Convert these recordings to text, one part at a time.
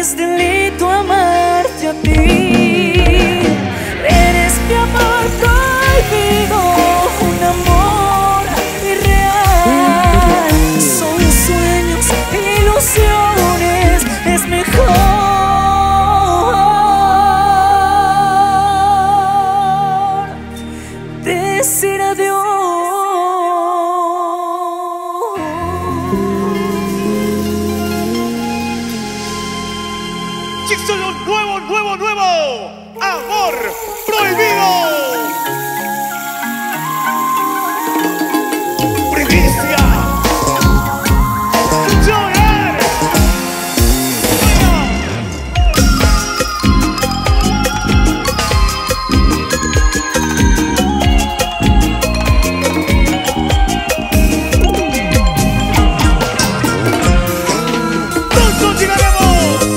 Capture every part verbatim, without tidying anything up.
es delito amarte a ti. Eres mi amor prohibido, un amor irreal. Son sueños, ilusiones, es mejor decir adiós. Solo nuevo, nuevo, nuevo amor prohibido. Primicia. Joel. Pronto llegaremos.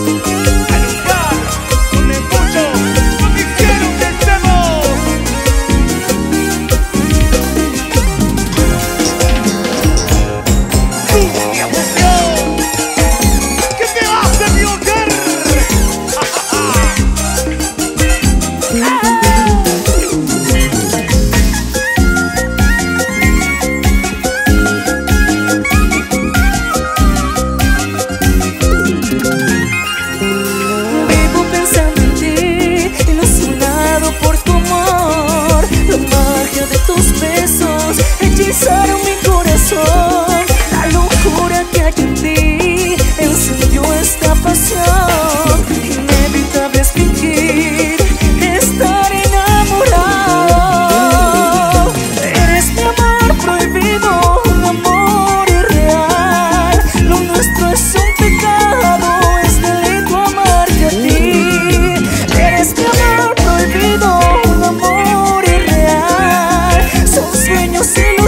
Hechizaron mi corazón, la locura que hay en ti encendió esta pasión. Inevitable es fingir estar enamorado. Eres mi amor prohibido, un amor irreal. Lo nuestro es un pecado, es delito amarte a ti. Eres mi amor prohibido, un amor irreal. Son sueños y